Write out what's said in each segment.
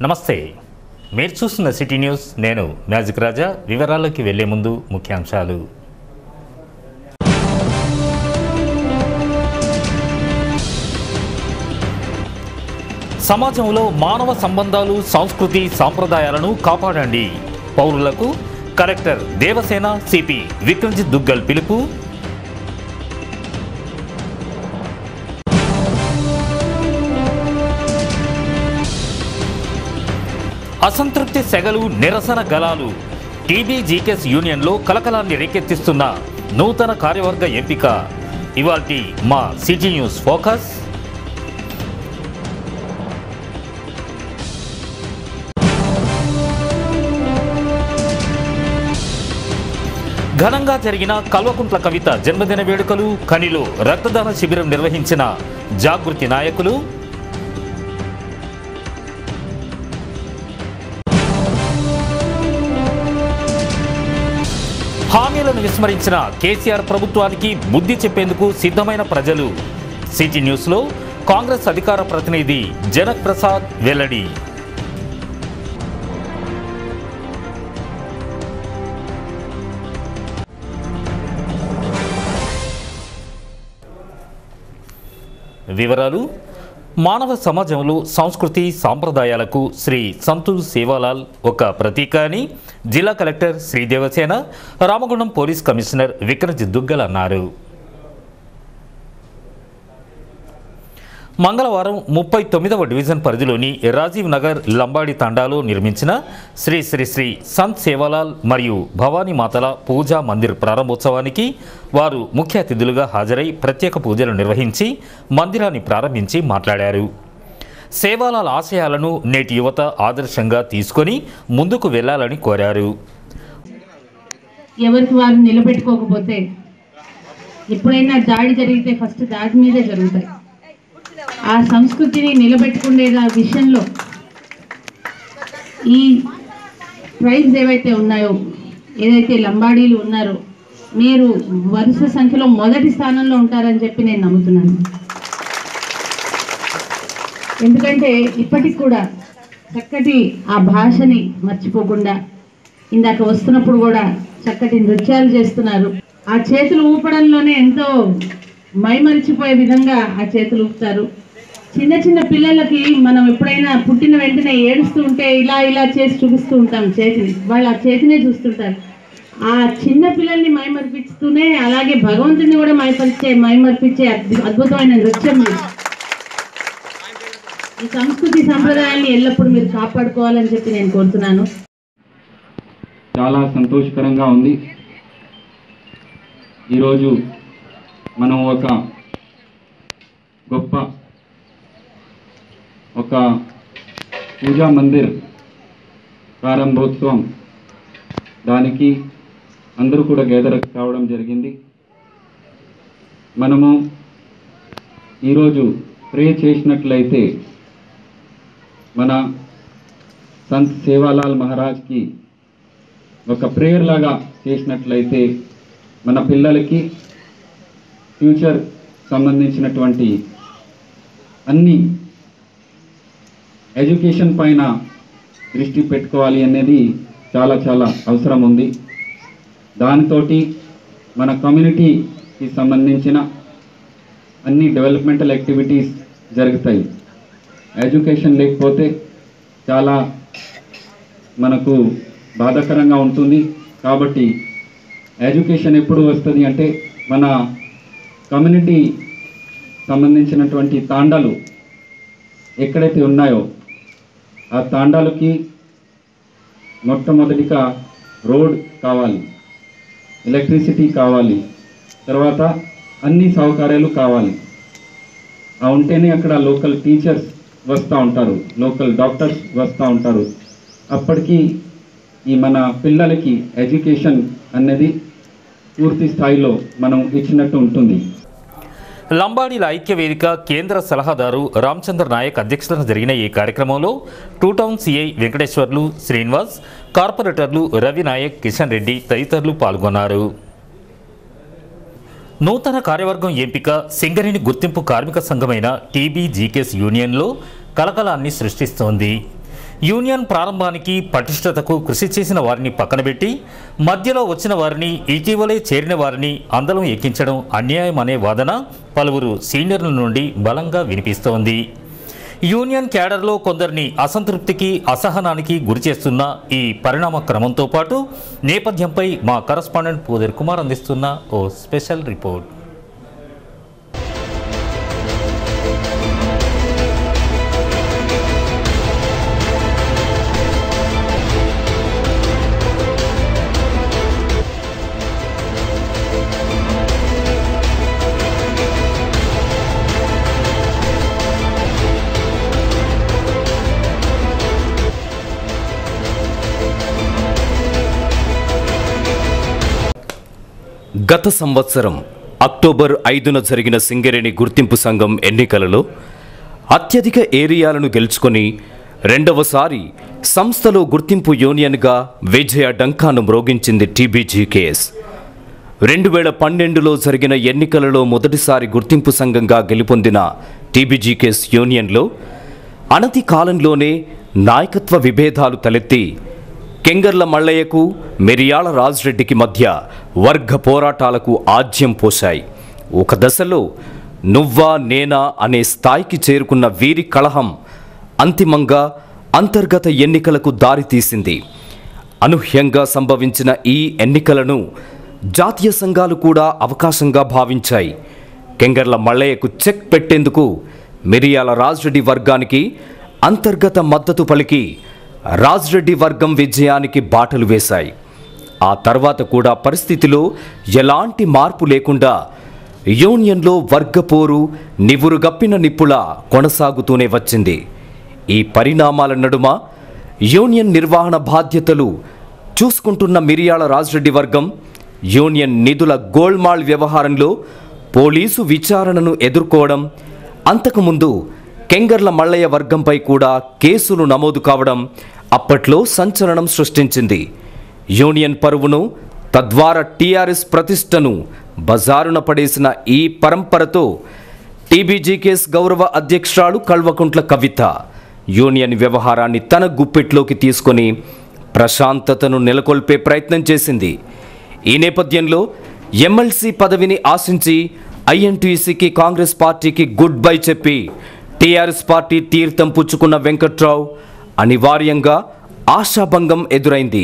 నమస్తే, మీరు చూస్తున్న సిటీ న్యూస్. నేను మ్యాజిక్ రాజా. వివరాల్లోకి వెళ్లే ముందు ముఖ్యాంశాలు. సమాజంలో మానవ సంబంధాలు, సంస్కృతి, సాంప్రదాయాలను కాపాడండి. పౌరులకు కలెక్టర్ దేవసేన సిపి విక్రమ్జిత్ దుగ్గల్ పిలుపు. అసంతృప్తి సెగలు, నిరసన గలాలు. టీబీజీకేఎస్ యూనియన్లో కలకలాన్ని రేకెత్తిస్తున్న నూతన కార్యవర్గ ఎంపిక. ఇవాల్టి మా సిటీ న్యూస్ ఫోకస్. ఘనంగా జరిగిన కల్వకుంట్ల కవిత జన్మదిన వేడుకలు. కనిలో రక్తదాన శిబిరం నిర్వహించిన జాగృతి నాయకులు. హామీలను విస్మరించిన కేసీఆర్ ప్రభుత్వానికి బుద్ధి చెప్పేందుకు సిద్ధమైన ప్రజలు. సిటీ న్యూస్లో కాంగ్రెస్ అధికార ప్రతినిధి జనక్ ప్రసాద్ వెల్లడి. వివరాలు. మానవ సమాజంలో సంస్కృతి సాంప్రదాయాలకు శ్రీ సంతూర్ సేవాలాల్ ఒక ప్రతీక అని జిల్లా collector Shri Devasena, Ramagundam police commissioner Vikramjit Duggal అన్నారు. మంగళవారం 39వ డివిజన్ పరిధిలోని రాజీవ్ నగర్ లంబాడి తండాలో నిర్మించిన శ్రీ శ్రీ శ్రీ సంత్ సేవాలాల్ మరియు భవానీ మాతల పూజా మందిర్ ప్రారంభోత్సవానికి వారు ముఖ్య అతిథులుగా హాజరై ప్రత్యేక పూజలు నిర్వహించి మందిరాన్ని ప్రారంభించి మాట్లాడారు. సేవాలాల్ ఆశయాలను నేటి యువత ఆదర్శంగా తీసుకొని ముందుకు వెళ్లాలని కోరారు. ఎవరికి వారు నిలబెట్టుకోకపోతే ఎప్పుడైనా దాడి జరిగితే ఫస్ట్ దాడి మీదే జరుగుతాయి. ఆ సంస్కృతిని నిలబెట్టుకునే విషయంలో ఈ ట్రైబ్స్ ఏవైతే ఉన్నాయో, ఏదైతే లంబాడీలు ఉన్నారో, మీరు వరుస సంఖ్యలో మొదటి స్థానంలో ఉంటారని చెప్పి నేను నమ్ముతున్నాను. ఎందుకంటే ఇప్పటికి కూడా చక్కటి ఆ భాషని మర్చిపోకుండా ఇందాక వస్తున్నప్పుడు కూడా చక్కటి నృత్యాలు చేస్తున్నారు. ఆ చేతులు ఊపడంలోనే ఎంతో మైమరిచిపోయే విధంగా ఆ చేతులు ఊపుతారు. చిన్న చిన్న పిల్లలకి మనం ఎప్పుడైనా పుట్టిన వెంటనే ఏడుస్తూ ఉంటే ఇలా ఇలా చేసి చూపిస్తూ ఉంటాం చేతిని, వాళ్ళు ఆ చేతినే చూస్తుంటారు. ఆ చిన్న పిల్లల్ని మైమర్పిస్తూనే అలాగే భగవంతుడిని కూడా మైమర్పించే అద్భుతమైన నృత్యం. ఈ సంస్కృతి సంప్రదాయాన్ని ఎల్లప్పుడూ మీరు కాపాడుకోవాలని చెప్పి నేను కోరుతున్నాను. చాలా సంతోషకరంగా ఉంది. ఈరోజు మనం ఒక గొప్ప పూజా మందిర్ ప్రారంభోత్సవం, దానికి అందరూ కూడా గ్యాదర్ కావడం జరిగింది. మనము ఈరోజు ప్రే చేసినట్లయితే మన సంత్ సేవాలాల్ మహారాజ్కి ఒక ప్రేయర్ లాగా చేసినట్లయితే మన పిల్లలకి ఫ్యూచర్ సంబంధించినటువంటి అన్ని ఎడ్యుకేషన్ పైన దృష్టి పెట్టుకోవాలి అనేది చాలా చాలా అవసరం ఉంది. దానితోటి మన కమ్యూనిటీకి సంబంధించిన అన్ని డెవలప్మెంటల్ యాక్టివిటీస్ జరుగుతాయి. ఎడ్యుకేషన్ లేకపోతే చాలా మనకు బాధాకరంగా ఉంటుంది. కాబట్టి ఎడ్యుకేషన్ ఎప్పుడు వస్తుంది అంటే మన కమ్యూనిటీ సంబంధించినటువంటి తాండాలు ఎక్కడైతే ఉన్నాయో ఆ తాండాలకి మొట్టమొదటిగా రోడ్ కావాలి, ఎలక్ట్రిసిటీ కావాలి, తర్వాత అన్ని సౌకర్యాలు కావాలి. ఆ ఉంటేనే అక్కడ లోకల్ టీచర్స్ వస్తూ ఉంటారు, లోకల్ డాక్టర్స్ వస్తూ ఉంటారు. అప్పటికి ఈ మన పిల్లలకి ఎడ్యుకేషన్ అనేది పూర్తి స్థాయిలో మనం ఇచ్చినట్టు ఉంటుంది. లంబాడీల ఐక్య వేదిక కేంద్ర సలహాదారు రామచంద్ర నాయక్ అధ్యక్షతన జరిగిన ఈ కార్యక్రమంలో two town CI Venkateswarlu, Srinivas, కార్పొరేటర్లు రవి నాయక్, కిషన్ రెడ్డి తదితరులు పాల్గొన్నారు. నూతన కార్యవర్గం ఎంపిక సింగరేణి గుర్తింపు కార్మిక సంఘమైన టీబీజీకేఎస్ యూనియన్లో కలకలాన్ని సృష్టిస్తోంది. యూనియన్ ప్రారంభానికి పటిష్టతకు కృషి చేసిన వారిని పక్కనబెట్టి మధ్యలో వచ్చిన వారిని, ఇటీవలే చేరిన వారిని అందలం ఎక్కించడం అన్యాయం అనే వాదన పలువురు సీనియర్ల నుండి బలంగా వినిపిస్తోంది. యూనియన్ క్యాడర్లో కొందరిని అసంతృప్తికి, అసహనానికి గురిచేస్తున్న ఈ పరిణామ క్రమంతో పాటు నేపథ్యంపై మా కరస్పాండెంట్ పూదర్ కుమార్ అందిస్తున్న ఓ స్పెషల్ రిపోర్ట్. గత సంవత్సరం అక్టోబర్ 5న జరిగిన సింగరేణి గుర్తింపు సంఘం ఎన్నికలలో అత్యధిక ఏరియాలను గెలుచుకొని రెండవసారి సంస్థలో గుర్తింపు యూనియన్గా విజయ డంకాను మ్రోగించింది టీబీజీకేఎస్. 2012లో జరిగిన ఎన్నికలలో మొదటిసారి గుర్తింపు సంఘంగా గెలుపొందిన టీబీజీకేఎస్ యూనియన్లో అనతి కాలంలోనే నాయకత్వ విభేదాలు తలెత్తి కెంగర్ల మల్లయ్యకు, మిరియాల రాజ్రెడ్డికి మధ్య వర్గ పోరాటాలకు ఆజ్యం పోశాయి. ఒక దశలో నువ్వా నేనా అనే స్థాయికి చేరుకున్న వీరి కలహం అంతిమంగా అంతర్గత ఎన్నికలకు దారితీసింది. అనూహ్యంగా సంభవించిన ఈ ఎన్నికలను జాతీయ సంఘాలు కూడా అవకాశంగా భావించాయి. కెంగర్ల మల్లయ్యకు చెక్ పెట్టేందుకు మిరియాల రాజ్రెడ్డి వర్గానికి అంతర్గత మద్దతు పలికి రాజ్రెడ్డి వర్గం విజయానికి బాటలు వేశాయి. ఆ తర్వాత కూడా పరిస్థితిలో ఎలాంటి మార్పు లేకుండా యూనియన్లో వర్గపోరు నివురుగప్పిన నిప్పులా కొనసాగుతూనే వచ్చింది. ఈ పరిణామాల నడుమ యూనియన్ నిర్వహణ బాధ్యతలు చూసుకుంటున్న మిరియాల రాజ్రెడ్డి వర్గం యూనియన్ నిధుల గోల్మాల్ వ్యవహారంలో పోలీసు విచారణను ఎదుర్కోవడం, అంతకుముందు కెంగర్ల మల్లయ్య వర్గంపై కూడా కేసులు నమోదు కావడం అప్పట్లో సంచలనం సృష్టించింది. యూనియన్ పరువును, తద్వారా టీఆర్ఎస్ ప్రతిష్టను బజారున పడేసిన ఈ పరంపరతో టీబీజీకేఎస్ గౌరవ అధ్యక్షురాలు కల్వకుంట్ల కవిత యూనియన్ వ్యవహారాన్ని తన గుప్పెట్లోకి తీసుకొని ప్రశాంతతను నెలకొల్పే ప్రయత్నం చేసింది. ఈ నేపథ్యంలో ఎమ్మెల్సీ పదవిని ఆశించి ఐఎన్టీసీకి, కాంగ్రెస్ పార్టీకి గుడ్ బై చెప్పి టీఆర్ఎస్ పార్టీ తీర్థం పుచ్చుకున్న వెంకట్రావు అనివార్యంగా ఆశాభంగం ఎదురైంది.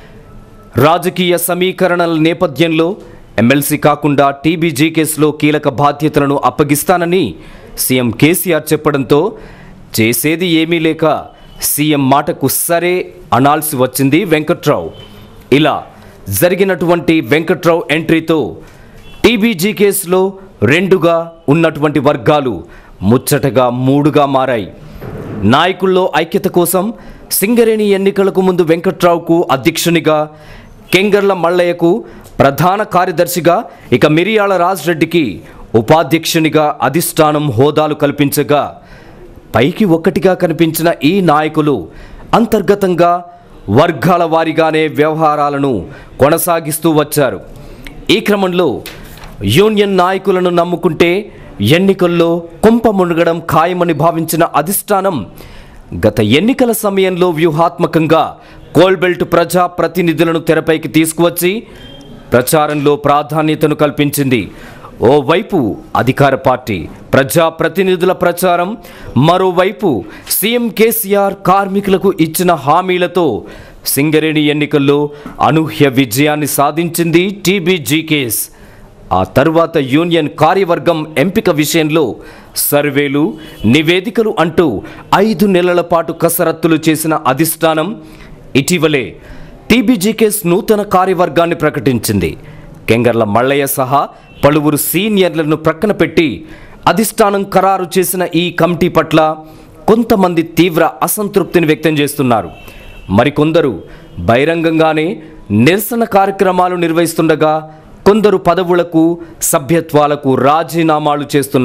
రాజకీయ సమీకరణల నేపథ్యంలో ఎమ్మెల్సీ కాకుండా టీబీజీకేఎస్లో కీలక బాధ్యతలను అప్పగిస్తానని సీఎం కేసీఆర్ చెప్పడంతో చేసేది ఏమీ లేక సీఎం మాటకు సరే అనాల్సి వచ్చింది వెంకట్రావు. ఇలా జరిగినటువంటి వెంకట్రావు ఎంట్రీతో టీబీజీకేఎస్లో రెండుగా ఉన్నటువంటి వర్గాలు ముచ్చటగా మూడుగా మారాయి. నాయకుల్లో ఐక్యత కోసం సింగరేణి ఎన్నికలకు ముందు వెంకట్రావుకు అధ్యక్షునిగా, కెంగర్ల మల్లయ్యకు ప్రధాన కార్యదర్శిగా, ఇక మిరియాల రాజ్రెడ్డికి ఉపాధ్యక్షునిగా అధిష్టానం హోదాలు కల్పించగా పైకి ఒక్కటిగా కనిపించిన ఈ నాయకులు అంతర్గతంగా వర్గాల వారీగానే వ్యవహారాలను కొనసాగిస్తూ వచ్చారు. ఈ క్రమంలో యూనియన్ నాయకులను నమ్ముకుంటే ఎన్నికల్లో కుంప మునగడం ఖాయమని భావించిన అధిష్టానం గత ఎన్నికల సమయంలో వ్యూహాత్మకంగా కోల్బెల్ట్ ప్రజా ప్రతినిధులను తెరపైకి తీసుకువచ్చి ప్రచారంలో ప్రాధాన్యతను కల్పించింది. ఓవైపు అధికార పార్టీ ప్రజా ప్రతినిధుల ప్రచారం, మరోవైపు సీఎం కేసీఆర్ కార్మికులకు ఇచ్చిన హామీలతో సింగరేణి ఎన్నికల్లో అనూహ్య విజయాన్ని సాధించింది టీబీజీకేఎస్. ఆ తర్వాత యూనియన్ కార్యవర్గం ఎంపిక విషయంలో సర్వేలు, నివేదికలు అంటూ 5 నెలల పాటు కసరత్తులు చేసిన అధిష్టానం ఇటీవలే టీబీజీకేఎస్ నూతన కార్యవర్గాన్ని ప్రకటించింది. కెంగర్ల మల్లయ్య సహా పలువురు సీనియర్లను ప్రక్కన పెట్టి అధిష్టానం ఖరారు చేసిన ఈ కమిటీ పట్ల కొంతమంది తీవ్ర అసంతృప్తిని వ్యక్తం చేస్తున్నారు. మరికొందరు బహిరంగంగానే నిరసన కార్యక్రమాలు నిర్వహిస్తుండగా కొందరు పదవులకు, సభ్యత్వాలకు రాజీనామాలు చేస్తున్నారు.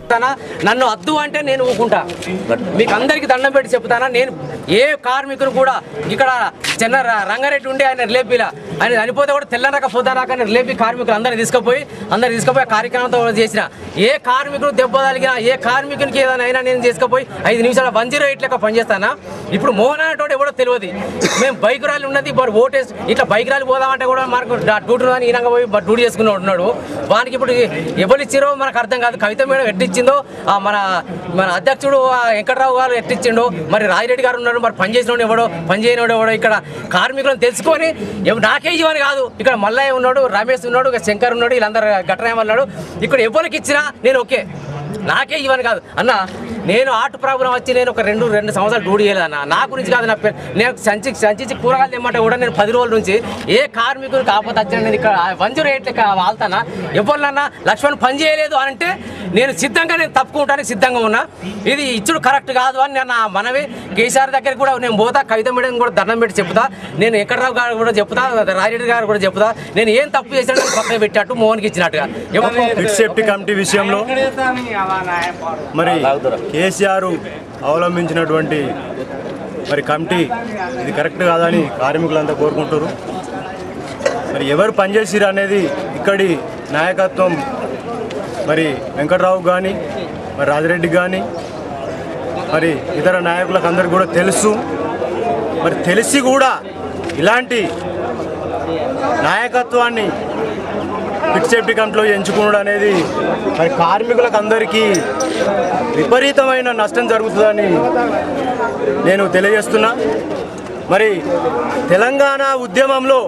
చెప్తానా, నన్ను అద్దు అంటే నేను ఊకుంటా. మీకు అందరికీ దండం పెట్టి చెప్తానా, నేను ఏ కార్మికులు కూడా ఇక్కడ చిన్న రంగారెడ్డి ఉండి ఆయన లేపిలా, ఆయన చనిపోతే కూడా తెల్లనక పొద్దునక లేపి కార్మికులు అందరినీ తీసుకుపోయి కార్యక్రమంతో చేసిన ఏ కార్మికులు దెబ్బ తగిలినా ఏ కార్మికునికి ఏదైనా నేను తీసుకుపోయి 5 నిమిషాల 108 లెక్క పనిచేస్తానా. ఇప్పుడు మోహన్ అనేటోడు ఎవడో తెలియదు. మేము బైక్ ర్యాలీ ఉన్నది ఓటేసి ఇట్లా బైక్ ర్యాలీ పోదామంటే కూడా మనకు డ్యూటీ అని ఈనంగా పోయి డ్యూటీ చేసుకుని ఉన్నాడు. వానికి ఇప్పుడు ఎవరు ఇచ్చారో మనకు అర్థం కాదు. కవిత మేడం ఎట్టిచ్చిందో, మన అధ్యక్షుడు వెంకటరావు గారు ఎట్టిచ్చిండో, మరి రాజిరెడ్డి గారు ఉన్నాడు, మరి పనిచేసినోడు ఎవడో పనిచేయనోడు ఎవడో. ఇక్కడ కార్మికులను తెలుసుకొని నాకే ఇవ్వని కాదు, ఇక్కడ మల్లయ్య ఉన్నాడు, రమేష్ ఉన్నాడు, శంకర్ ఉన్నాడు, వీళ్ళందరూ గట్రాయం అన్నాడు. ఇక్కడ ఎవరికి ఇచ్చినా నేను ఓకే, నాకే ఇవ్వని కాదు అన్న. నేను ఆర్ట్ ప్రాబ్లం వచ్చి నేను ఒక రెండు సంవత్సరాలు డ్యూటీ చేయలేదన్న. నా గురించి కాదు, నేను సంచి కూరగాయలు తెమ్మంటే కూడా నేను 10 రోజుల నుంచి ఏ కార్మికులు కాకపోతే వచ్చాను. నేను ఇక్కడ 108 వాళ్తానా. ఎవరినన్నా లక్ష్మణ్ పని చేయలేదు అని అంటే నేను తప్పుకోవడానికి సిద్ధంగా ఉన్నా. ఇది ఇచ్చుడు కరెక్ట్ కాదు అని నా మనవి. కేసీఆర్ దగ్గరికి కూడా నేను పోతా, కవిత మేడం కూడా దండం పెట్టి చెప్తా, నేను వెంకటరావు గారు కూడా చెప్తా, రాజిరెడ్డి గారు కూడా చెప్తా. నేను ఏం తప్పు చేశాను పక్కన పెట్టినట్టు మోహన్కి ఇచ్చినట్టుగా. సేఫ్టీ కమిటీ విషయంలో మరి కేసీఆర్ అవలంబించినటువంటి మరి కమిటీ ఇది కరెక్ట్ కాదని కార్మికులంతా కోరుకుంటారు. మరి ఎవరు పనిచేసిరు అనేది ఇక్కడి నాయకత్వం మరి వెంకటరావు కానీ మరి రాజిరెడ్డి కానీ మరి ఇతర నాయకులకు అందరికీ కూడా తెలుసు. మరి తెలిసి కూడా ఇలాంటి నాయకత్వాన్ని ఫిట్ సేఫ్టీ కమిటీలో ఎంచుకోవడం అనేది మరి కార్మికులకు అందరికీ విపరీతమైన నష్టం జరుగుతుందని నేను తెలియజేస్తున్నా. మరి తెలంగాణ ఉద్యమంలో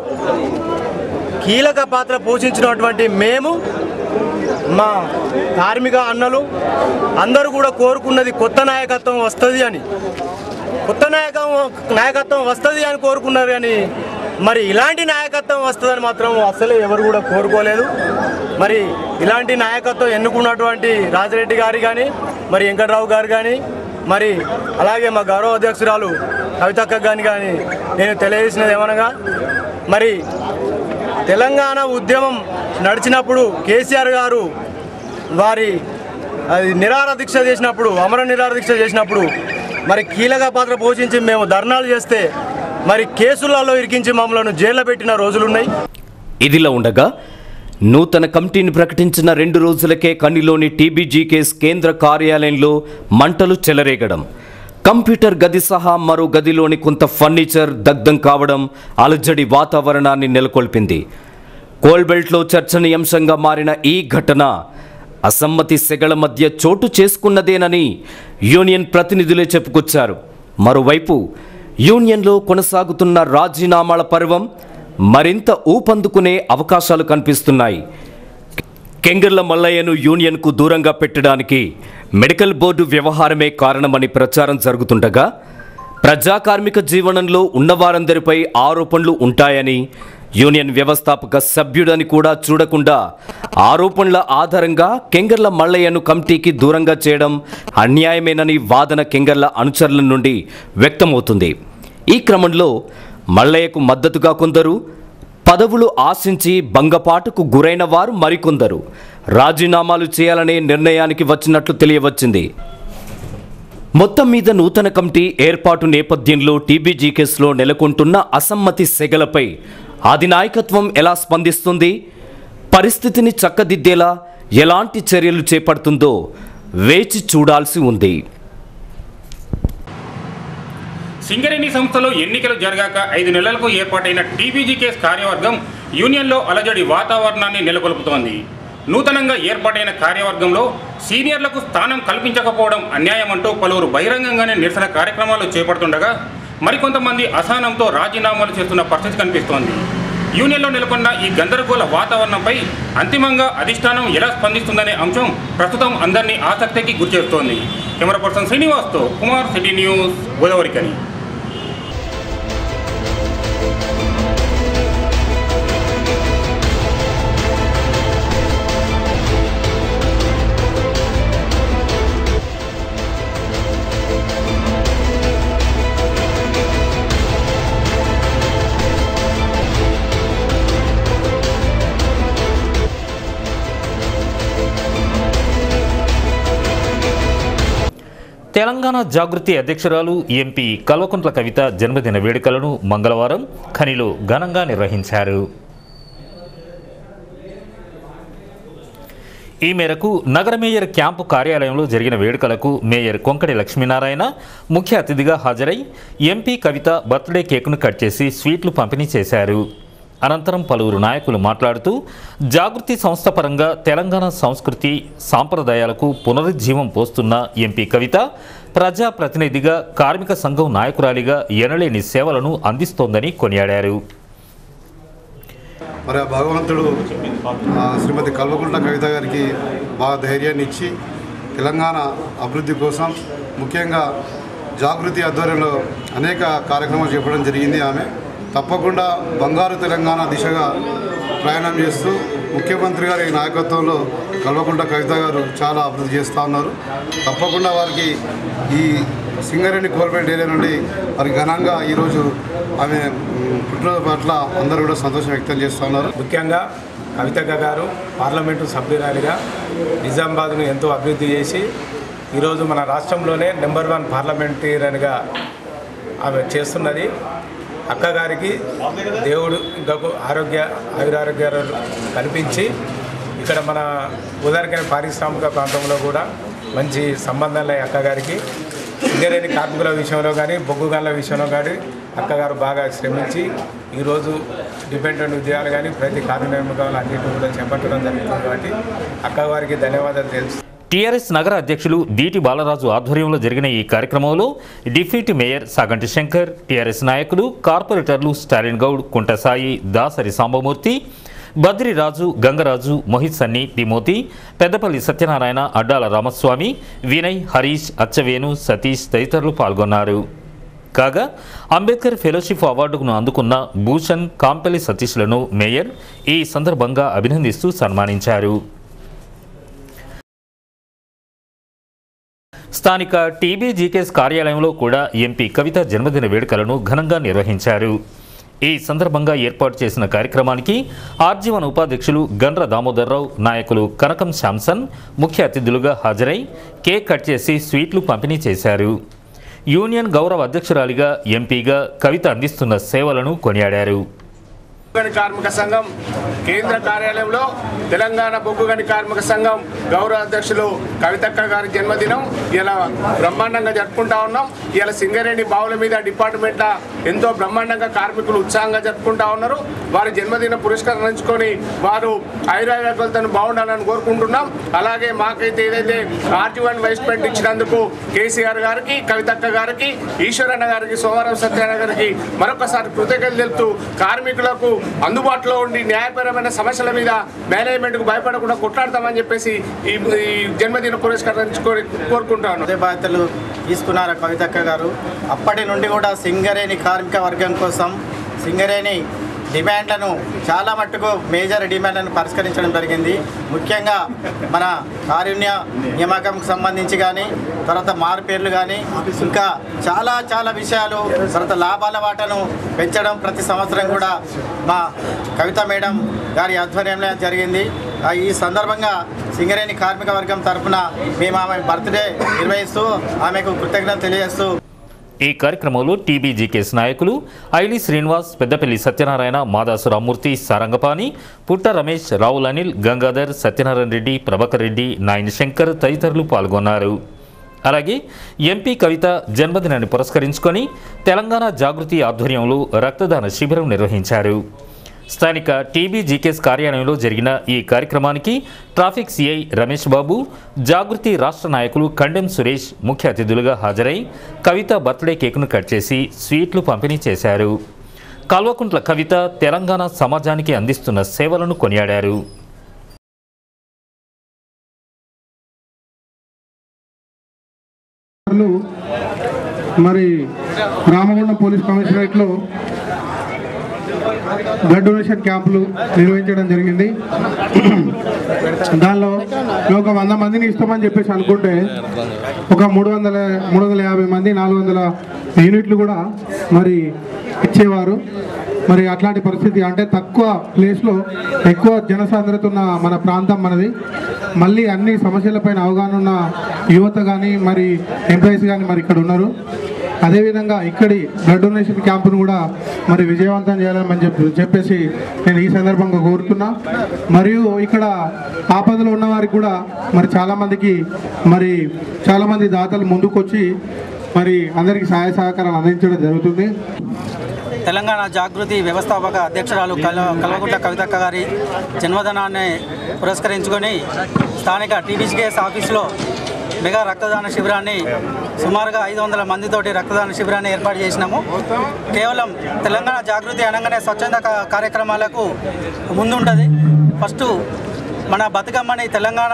కీలక పాత్ర పోషించినటువంటి మేము, మా కార్మిక అన్నలు అందరూ కూడా కోరుకున్నది కొత్త నాయకత్వం వస్తుంది అని, కొత్త నాయకత్వం వస్తుంది అని కోరుకున్నారు. కానీ మరి ఇలాంటి నాయకత్వం వస్తుందని మాత్రం అసలే ఎవరు కూడా కోరుకోలేదు. మరి ఇలాంటి నాయకత్వం ఎన్నుకున్నటువంటి రాజిరెడ్డి గారు కానీ మరి వెంకటరావు గారు కానీ మరి అలాగే మా గౌరవ అధ్యక్షురాలు కవితక్క కానీ నేను తెలియజేసినది ఏమనగా, మరి తెలంగాణ ఉద్యమం నడిచినప్పుడు కేసీఆర్ గారు వారి నిరాహార దీక్ష చేసినప్పుడు, అమర నిరాహార దీక్ష చేసినప్పుడు మరి కీలక పాత్ర పోషించి మేము ధర్నాలు చేస్తే మరి కేసులలో ఇరికించి మమ్మల్ని జైల్లో పెట్టిన రోజులున్నాయి. ఇదిలా ఉండగా నూతన కమిటీని ప్రకటించిన 2 రోజులకే కనిలోని టీబీజీకేఎస్ కేంద్ర కార్యాలయంలో మంటలు చెలరేగడం, కంప్యూటర్ గది సహా మరో గదిలోని కొంత ఫర్నిచర్ దగ్ధం కావడం అలజడి వాతావరణాన్ని నెలకొల్పింది. కోల్బెల్ట్లో చర్చనీయాంశంగా మారిన ఈ ఘటన అసమ్మతి సెగల మధ్య చోటు చేసుకున్నదేనని యూనియన్ ప్రతినిధులే చెప్పుకొచ్చారు. మరోవైపు యూనియన్లో కొనసాగుతున్న రాజీనామాల పర్వం మరింత ఊపందుకునే అవకాశాలు కనిపిస్తున్నాయి. కెంగర్ల మల్లయ్యను యూనియన్కు దూరంగా పెట్టడానికి మెడికల్ బోర్డు వ్యవహారమే కారణమని ప్రచారం జరుగుతుండగా, ప్రజా కార్మిక జీవనంలో ఉన్నవారందరిపై ఆరోపణలు ఉంటాయని, యూనియన్ వ్యవస్థాపక సభ్యుడని కూడా చూడకుండా ఆరోపణల ఆధారంగా కెంగర్ల మల్లయ్యను కమిటీకి దూరంగా చేయడం అన్యాయమేనని వాదన కెంగర్ల అనుచరుల నుండి వ్యక్తమవుతుంది. ఈ క్రమంలో మల్లయ్యకు మద్దతుగా కొందరు, పదవులు ఆశించి భంగపాటుకు గురైన వారు మరికొందరు రాజీనామాలు చేయాలనే నిర్ణయానికి వచ్చినట్లు తెలియవచ్చింది. మొత్తం మీద నూతన కమిటీ ఏర్పాటు నేపథ్యంలో టీబీజీకేఎస్లో నెలకొంటున్న అసమ్మతి సెగలపై అధినాయకత్వం ఎలా స్పందిస్తుంది, పరిస్థితిని చక్కదిద్దేలా ఎలాంటి చర్యలు చేపడుతుందో వేచి చూడాల్సి ఉంది. సింగరేణి సంస్థలో ఎన్నికలు జరగాక 5 నెలలకు ఏర్పాటైన టీబీజీకేఎస్ కార్యవర్గం యూనియన్లో అలజడి వాతావరణాన్ని నెలకొల్పుతోంది. నూతనంగా ఏర్పాటైన కార్యవర్గంలో సీనియర్లకు స్థానం కల్పించకపోవడం అన్యాయమంటూ పలువురు బహిరంగంగానే నిరసన కార్యక్రమాలు చేపడుతుండగా, మరికొంతమంది అసహనంతో రాజీనామాలు చేస్తున్న పరిస్థితి కనిపిస్తోంది. యూనియన్లో నెలకొన్న ఈ గందరగోళ వాతావరణంపై అంతిమంగా అధిష్టానం ఎలా స్పందిస్తుందనే అంశం ప్రస్తుతం అందరినీ ఆసక్తికి గురిచేస్తోంది. కెమెరా పర్సన్ శ్రీనివాస్తో కుమార్, సిటీ న్యూస్, గోదావరికని. తెలంగాణ జాగృతి అధ్యక్షురాలు ఎంపీ కల్వకుంట్ల కవిత జన్మదిన వేడుకలను మంగళవారం ఖనిలో ఘనంగా నిర్వహించారు. ఈ మేరకు నగర మేయర్ క్యాంపు కార్యాలయంలో జరిగిన వేడుకలకు మేయర్ కొంకటి లక్ష్మీనారాయణ ముఖ్య అతిథిగా హాజరై ఎంపీ కవిత బర్త్డే కేకును కట్ చేసి స్వీట్లు పంపిణీ చేశారు. అనంతరం పలువురు నాయకులు మాట్లాడుతూ జాగృతి సంస్థ పరంగా తెలంగాణ సంస్కృతి సాంప్రదాయాలకు పునరుజ్జీవం పోస్తున్న ఎంపీ కవిత ప్రజాప్రతినిధిగా కార్మిక సంఘం నాయకురాలిగా ఎనలేని సేవలను అందిస్తోందని కొనియాడారు. మరి భగవంతుడు శ్రీమతి కల్వకుంట్ల కవిత గారికి బాగా ధైర్యాన్ని ఇచ్చి తెలంగాణ అభివృద్ధి కోసం ముఖ్యంగా జాగృతి ఆధ్వర్యంలో అనేక కార్యక్రమాలు చెప్పడం జరిగింది. ఆమె తప్పకుండా బంగారు తెలంగాణ దిశగా ప్రయాణం చేస్తూ ముఖ్యమంత్రి గారి నాయకత్వంలో కల్వకుంట్ల కవిత గారు చాలా అభివృద్ధి చేస్తూ ఉన్నారు. తప్పకుండా వారికి ఈ సింగరేణి కోల్పేట్ ఏరియా నుండి వారి ఘనంగా ఈరోజు ఆమె పుట్టినరోజు పట్ల అందరూ కూడా సంతోషం వ్యక్తం చేస్తూ ఉన్నారు. ముఖ్యంగా కవితక్క గారు పార్లమెంటు సభ్యురాలిగా నిజామాబాద్ను ఎంతో అభివృద్ధి చేసి ఈరోజు మన రాష్ట్రంలోనే నెంబర్ 1 పార్లమెంటేరియన్గా ఆమె చేస్తున్నది. అక్కగారికి దేవుడు ఇంకా ఆయురారోగ్యాలు కల్పించి ఇక్కడ మన ఉదారకైన పారిశ్రామిక ప్రాంతంలో కూడా మంచి సంబంధాలు అక్కగారికి సింగరేణి కార్మికుల విషయంలో కానీ బొగ్గు గనుల విషయంలో కానీ అక్కగారు బాగా శ్రమించి ఈరోజు డిపెండెంట్ ఉద్యోగాలు కానీ ప్రతి కార్మికాలు అన్నింటినీ కూడా చేపట్టడం జరుగుతుంది. కాబట్టి అక్కగారికి ధన్యవాదాలు తెలుసు. టీఆర్ఎస్ నగర అధ్యక్షులు దీటి బాలరాజు ఆధ్వర్యంలో జరిగిన ఈ కార్యక్రమంలో డిప్యూటీ మేయర్ సాగంటి శంకర్, టీఆర్ఎస్ నాయకులు, కార్పొరేటర్లు స్టాలిన్ గౌడ్, కుంటసాయి, దాసరి సాంబమూర్తి, బద్రిరాజు, గంగరాజు, మోహిత్ సన్ని, తిమోతి, పెద్దపల్లి సత్యనారాయణ, అడ్డాల రామస్వామి, వినయ్, హరీష్, అచ్చవేణు, సతీష్ తదితరులు పాల్గొన్నారు. కాగా అంబేద్కర్ ఫెలోషిప్ అవార్డును అందుకున్న భూషణ్, కాంపల్లి సతీష్లను మేయర్ ఈ సందర్భంగా అభినందిస్తూ సన్మానించారు. స్థానిక టీబీజీకేఎస్ కార్యాలయంలో కూడా ఎంపీ కవిత జన్మదిన వేడుకలను ఘనంగా నిర్వహించారు. ఈ సందర్భంగా ఏర్పాటు చేసిన కార్యక్రమానికి ఆర్జీవన్ ఉపాధ్యక్షులు గండ్ర దామోదర్రావు, నాయకులు కనకం శాంసన్ ముఖ్య అతిథులుగా హాజరై కేక్ కట్ చేసి స్వీట్లు పంపిణీ చేశారు. యూనియన్ గౌరవ అధ్యక్షురాలిగా ఎంపీగా కవిత అందిస్తున్న సేవలను కొనియాడారు. బొగ్గు కార్మిక సంఘం కేంద్ర కార్యాలయంలో తెలంగాణ బొగ్గు గని కార్మిక సంఘం గౌరవ అధ్యక్షులు కవితక్క గారి జన్మదినం ఇలా బ్రహ్మాండంగా జరుపుకుంటా ఉన్నాం. ఇలా సింగరేణి బావుల మీద డిపార్ట్మెంట్ల ఎంతో బ్రహ్మాండంగా కార్మికులు ఉత్సాహంగా జరుపుకుంటా ఉన్నారు. వారి జన్మదిన పురస్కరించుకొని వారు ఆయురారోగ్యాలతో బాగుండాలని కోరుకుంటున్నాం. అలాగే మాకైతే ఏదైతే ఆర్జీవన్ వైస్ ప్రెసిడెంట్ ఇచ్చినందుకు కేసీఆర్ గారికి, కవితక్క గారికి, ఈశ్వరన్న గారికి, సోమవారం సత్యనారాయణ గారికి మరొకసారి కృతజ్ఞతలు తెలుపుతూ కార్మికులకు అందుబాటులో ఉండి న్యాయపరమైన సమస్యల మీద మేనేజ్మెంట్కు భయపడకుండా కొట్లాడతామని చెప్పేసి ఈ జన్మదిన పురస్కరించుకొని కోరుకుంటాను. అదే బాధ్యతలు తీసుకున్నారు కవితక్క గారు. అప్పటి నుండి కూడా సింగరేణి కార్మిక వర్గం కోసం సింగరేణి డిమాండ్లను చాలా మట్టుకు మేజర్ డిమాండ్లను పరిష్కరించడం జరిగింది. ముఖ్యంగా మన కారుణ్య నియామకంకు సంబంధించి కానీ, తర్వాత మారుపేర్లు కానీ, ఇంకా చాలా విషయాలు, తర్వాత లాభాల వాటను పెంచడం ప్రతి సంవత్సరం కూడా మా కవిత మేడం గారి ఆధ్వర్యంలో జరిగింది. ఈ సందర్భంగా సింగరేణి కార్మిక వర్గం తరఫున మేము ఆమె బర్త్డే నిర్వహిస్తూ ఆమెకు కృతజ్ఞతలు తెలియజేస్తూ ఈ కార్యక్రమంలో టీబీజీకేఎస్ నాయకులు ఐలి శ్రీనివాస్, పెద్దపల్లి సత్యనారాయణ, మాదాసు రామ్మూర్తి, సారంగపాణి, పుట్ట రమేష్, రావుల్ అనిల్, గంగాధర్, సత్యనారాయణ రెడ్డి, ప్రభాకర్ రెడ్డి, నాయని శంకర్ తదితరులు పాల్గొన్నారు. అలాగే ఎంపీ కవిత జన్మదినాన్ని పురస్కరించుకొని తెలంగాణ జాగృతి ఆధ్వర్యంలో రక్తదాన శిబిరం నిర్వహించారు. స్థానిక టీబీజీకేఎస్ కార్యాలయంలో జరిగిన ఈ కార్యక్రమానికి ట్రాఫిక్ సిఐ రమేష్ బాబు, జాగృతి రాష్ట్ర నాయకులు కండెం సురేష్ ముఖ్య అతిథులుగా హాజరై కవిత బర్త్డే కేకును కట్ చేసి స్వీట్లు పంపిణీ చేశారు. కల్వకుంట్ల కవిత తెలంగాణ సమాజానికి అందిస్తున్న సేవలను కొనియాడారు. మరి రామగుండం పోలీస్ కమిషనరేట్లో బ్లడ్ డొనేషన్ క్యాంపులు నిర్వహించడం జరిగింది. దానిలో ఒక 100 మందిని ఇస్తామని చెప్పేసి అనుకుంటే ఒక 350 మంది 400 యూనిట్లు కూడా మరి ఇచ్చేవారు. మరి అట్లాంటి పరిస్థితి అంటే తక్కువ ప్లేస్లో ఎక్కువ జనసాంద్రత ఉన్న మన ప్రాంతం మనది. మళ్ళీ అన్ని సమస్యలపైన అవగాహన ఉన్న యువత కానీ మరి ఎంప్లాయీస్ కానీ మరి ఇక్కడ ఉన్నారు. అదేవిధంగా ఇక్కడి బ్లడ్ డొనేషన్ క్యాంపును కూడా మరి విజయవంతం చేయాలని చెప్పేసి నేను ఈ సందర్భంగా కోరుతున్నా. మరియు ఇక్కడ ఆపదలో ఉన్న వారికి కూడా మరి చాలామంది దాతలు ముందుకొచ్చి మరి అందరికీ సహాయ సహకారాలు అందించడం జరుగుతుంది. తెలంగాణ జాగృతి వ్యవస్థాపక అధ్యక్షురాలు కల్వకుంట్ల కవితక్క గారి జన్మదినాన్ని పురస్కరించుకొని స్థానిక టీబీజీకేఎస్ ఆఫీసులో మెగా రక్తదాన శిబిరాన్ని సుమారుగా 500 మందితోటి రక్తదాన శిబిరాన్ని ఏర్పాటు చేసినాము. కేవలం తెలంగాణ జాగృతి అనగానే స్వచ్ఛంద కార్యక్రమాలకు ముందుంటుంది. ఫస్ట్ మన బతుకమ్మని తెలంగాణ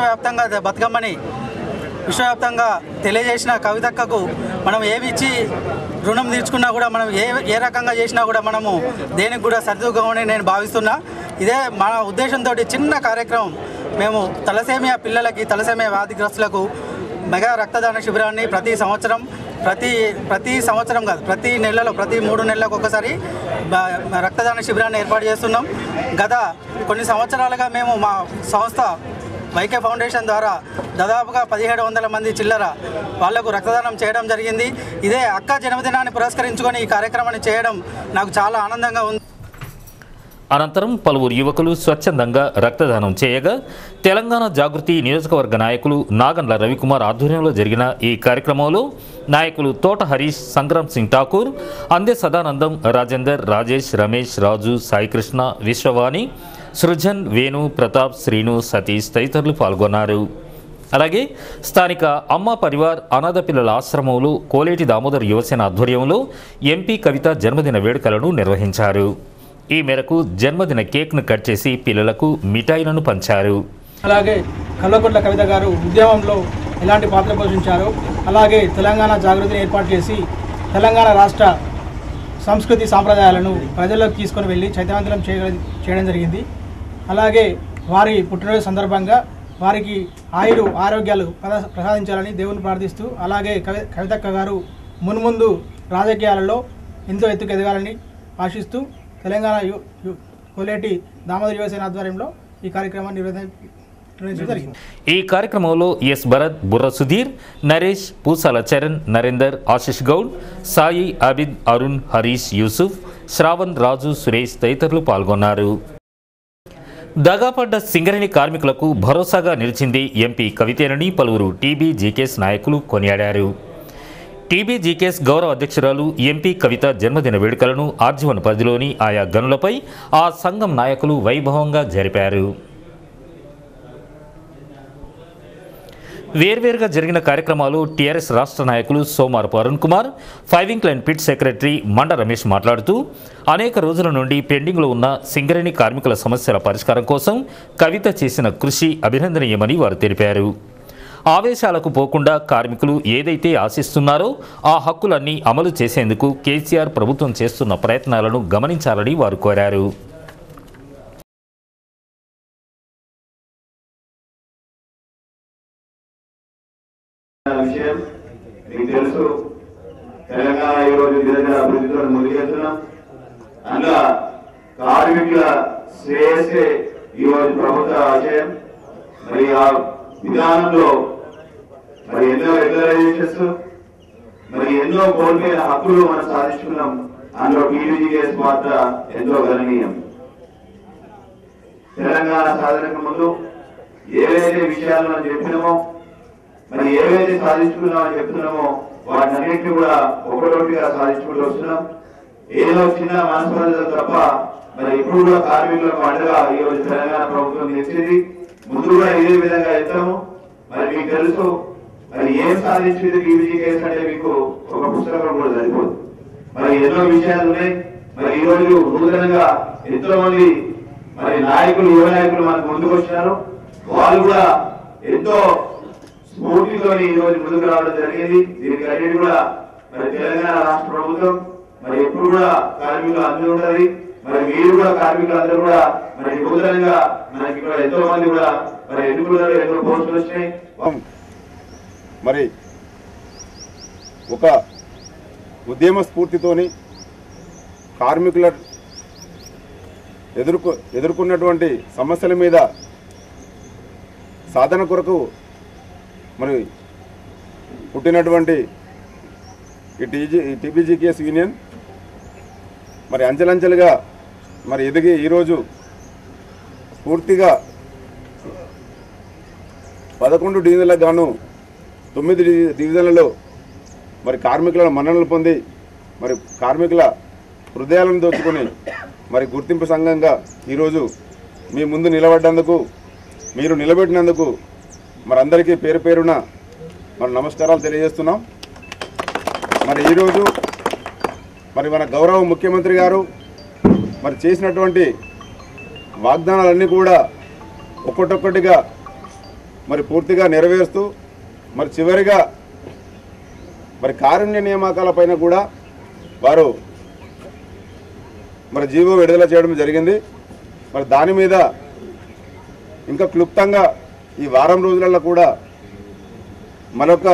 విశ్వవ్యాప్తంగా తెలియజేసిన కవితక్కకు మనం ఏమి ఇచ్చి రుణం తీర్చుకున్నా కూడా మనం ఏ రకంగా చేసినా కూడా మనము దేనికి కూడా సరిదూగమని నేను భావిస్తున్నా. ఇదే మన ఉద్దేశంతో చిన్న కార్యక్రమం మేము తలసేమియా పిల్లలకి, తలసేమియా వ్యాధిగ్రస్తులకు మెగా రక్తదాన శిబిరాన్ని ప్రతి సంవత్సరం కాదు, ప్రతి నెలలో, ప్రతి 3 నెలలకు ఒకసారి రక్తదాన శిబిరాన్ని ఏర్పాటు చేస్తున్నాం. గత కొన్ని సంవత్సరాలుగా మేము మా సంస్థ వైకే ఫౌండేషన్ ద్వారా దాదాపుగా 1700 మంది చిల్లర వాళ్లకు రక్తదానం చేయడం జరిగింది. ఇదే అక్క జన్మదినాన్ని పురస్కరించుకొని ఈ కార్యక్రమాన్ని చేయడం నాకు చాలా ఆనందంగా ఉంది. అనంతరం పలువురు యువకులు స్వచ్ఛందంగా రక్తదానం చేయగా తెలంగాణ జాగృతి నియోజకవర్గ నాయకులు నాగండ్ల రవికుమార్ ఆధ్వర్యంలో జరిగిన ఈ కార్యక్రమంలో నాయకులు తోట హరీష్, సంగ్రామ్ సింగ్ ఠాకూర్, అందె సదానందం, రాజేందర్, రాజేష్, రమేష్, రాజు, సాయికృష్ణ, విశ్వవాణి, సృజన్, వేణు, ప్రతాప్, శ్రీను, సతీష్ తదితరులు పాల్గొన్నారు. అలాగే స్థానిక అమ్మ పరివార్ అనాథ పిల్లల ఆశ్రమంలో కోలేటి దామోదర్ యువసేన ఆధ్వర్యంలో ఎంపీ కవిత జన్మదిన వేడుకలను నిర్వహించారు. ఈ మేరకు జన్మదిన కేక్ను కట్ చేసి పిల్లలకు మిఠాయిలను పంచారు. అలాగే కల్వకుంట్ల కవిత గారు ఉద్యమంలో ఎలాంటి పాత్ర పోషించారో అలాగే తెలంగాణ జాగృతిని ఏర్పాటు చేసి తెలంగాణ రాష్ట్ర సంస్కృతి సాంప్రదాయాలను ప్రజల్లోకి తీసుకొని వెళ్ళి చైతన్యవంతం చేయడం జరిగింది. అలాగే వారి పుట్టినరోజు సందర్భంగా వారికి ఆరోగ్యాలు ప్రసాదించాలని దేవుని ప్రార్థిస్తూ, అలాగే కవితక్క గారు మున్ముందు రాజకీయాలలో ఎంతో ఎత్తుకు ఎదగాలని ఆశిస్తూ తెలంగాణ కోలేటి దామోదర్ యువసేన ఆధ్వర్యంలో ఈ కార్యక్రమాన్ని నిర్వహించడం జరిగింది. ఈ కార్యక్రమంలో ఎస్ భరత్, బుర్ర సుధీర్, నరేష్, పూసాల చరణ్, నరేందర్, ఆశిష్ గౌడ్, సాయి, అబిద్, అరుణ్, హరీష్, యూసుఫ్, శ్రావణ్, రాజు, సురేష్ తదితరులు పాల్గొన్నారు. దగాపడ్డ సింగరేణి కార్మికులకు భరోసాగా నిలిచింది ఎంపీ కవితేనని పలువురు టీబీజీకేఎస్ నాయకులు కొనియాడారు. టీబీజీకేఎస్ గౌరవ అధ్యక్షురాలు ఎంపీ కవిత జన్మదిన వేడుకలను ఆర్జీవన్ పరిధిలోని ఆయా గనులపై ఆ సంఘం నాయకులు వైభవంగా జరిపారు. వేర్వేరుగా జరిగిన కార్యక్రమాలు టీఆర్ఎస్ రాష్ట్ర నాయకులు Somarapu Arun Kumar, five incline pit secretary Manda Ramesh మాట్లాడుతూ అనేక రోజుల నుండి పెండింగ్లో ఉన్న సింగరేణి కార్మికుల సమస్యల పరిష్కారం కోసం కవిత చేసిన కృషి అభినందనీయమని వారు తెలిపారు. ఆవేశాలకు పోకుండా కార్మికులు ఏదైతే ఆశిస్తున్నారో ఆ హక్కులన్నీ అమలు చేసేందుకు కేసీఆర్ ప్రభుత్వం చేస్తున్న ప్రయత్నాలను గమనించాలని వారు కోరారు. తెలంగాణ ఈరోజు నిరంతర అభివృద్ధితో ముందుకెళ్తున్నాం. అందులో కార్మికుల శ్రేయస్సే ఈరోజు ప్రభుత్వ ఆశయం. మరి ఆ విధానంలో మరి ఎన్నో రెగ్యులరైజేషన్స్, మరి ఎన్నో కోల్పోయిన హక్కులు మనం సాధించుకున్నాం. అందులో టీబీజీకేఎస్ పాత్ర ఎంతో గణనీయం. తెలంగాణ సాధనకు ముందు ఏవైతే విషయాలు మనం చెప్పినామో, మరి ఏవైతే సాధించుకున్నామని చెప్తున్నామో వాటన్నిటిని కూడా ఒకటొకటిగా సాధించుకుంటూ వస్తున్నాం. ఏదో చిన్న మనస్పర్ధలు తప్ప మరి ఇప్పుడు కూడా కార్మికులకు అండగా ఈ రోజు తెలంగాణ ప్రభుత్వం తెచ్చింది. ముందు కూడా ఇదే విధంగా వెళ్తాము. మరి మీకు తెలుసు, మరి ఏం సాధించింది టీబీజీకేఎస్ అంటే మీకు ఒక పుస్తకం కూడా సరిపోదు. మరి ఎన్నో విషయాలు ఉన్నాయి. మరి ఈ రోజు నూతనంగా ఎంతో మంది మరి నాయకులు, యువ నాయకులు మనకు ముందుకు వచ్చినారు. వాళ్ళు కూడా ఎంతో స్ఫూర్తితో ఈ రోజు ముందుకు రావడం జరిగింది. దీనికి అన్నిటి కూడా మరి తెలంగాణ రాష్ట్ర ప్రభుత్వం మరి ఎప్పుడు కూడా కార్మికులు అందరూ ఉండాలి. మరి మీరు కూడా కార్మికులు అందరూ కూడా మరి నూతనంగా మనకి కూడా ఎంతో మంది కూడా మరి ఎన్నుకున్నారు, ఎన్నో పోస్టులు వచ్చినాయి. మరి ఒక ఉద్యమ స్ఫూర్తితోని కార్మికుల ఎదుర్కొన్నటువంటి సమస్యల మీద సాధన కొరకు మరి పుట్టినటువంటి ఈ టీబీజీకేఎస్ యూనియన్ మరి అంచెలంచెలుగా మరి ఎదిగి ఈరోజు పూర్తిగా 11 డివిజన్లకు గాను 9 డివిజన్లలో మరి కార్మికుల మన్ననలు పొంది మరి కార్మికుల హృదయాలను దోచుకొని మరి గుర్తింపు సంఘంగా ఈరోజు మీ ముందు నిలబడ్డందుకు మీరు నిలబెట్టినందుకు మరి అందరికీ పేరు పేరున మరి నమస్కారాలు తెలియజేస్తున్నాం. మరి ఈరోజు మరి మన గౌరవ ముఖ్యమంత్రి గారు మరి చేసినటువంటి వాగ్దానాలన్నీ కూడా ఒక్కొక్కటిగా మరి పూర్తిగా నెరవేరుస్తూ మరి చివరిగా మరి కారుణ్య నియామకాలపైన కూడా వారు మరి జీవో విడుదల చేయడం జరిగింది. మరి దాని మీద ఇంకా క్లుప్తంగా ఈ వారం రోజులలో కూడా మరొక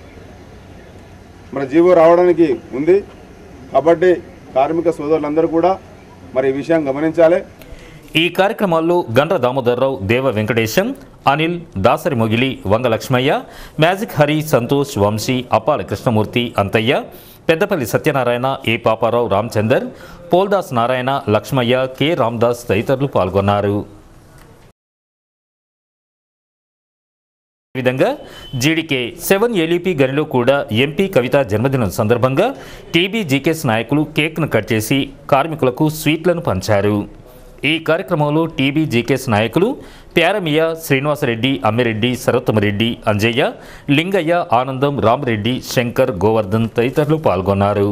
మరి జీవో రావడానికి ఉంది. కాబట్టి కార్మిక సోదరులందరూ కూడా మరి ఈ విషయం గమనించాలి. ఈ కార్యక్రమాల్లో Gandra Damodarrao, Deva Venkatesham, Anil, Dasari Mogili, Vanga Lakshmaiah, magic Hari, Santosh, Vamshi, Appala Krishnamurthy, Antaiah, Peddapalli Satyanarayana, A Paparao, Ramchander, Poldas Narayana, Lakshmaiah, K Ramdas తదితరులు పాల్గొన్నారు. ఈ విధంగా జీడీకే 7 ఏలీపీ గనిలో కూడా ఎంపీ కవిత జన్మదినం సందర్భంగా టీబీజీకేఎస్ నాయకులు కేక్ను కట్ చేసి కార్మికులకు స్వీట్లను పంచారు. ఈ కార్యక్రమంలో టీబీజీకేఎస్ నాయకులు ప్యారమియ, శ్రీనివాసరెడ్డి, అమ్మిరెడ్డి, సరోత్తమరెడ్డి, అంజయ్య, లింగయ్య, ఆనందం, రామరెడ్డి, శంకర్, గోవర్ధన్ తదితరులు పాల్గొన్నారు.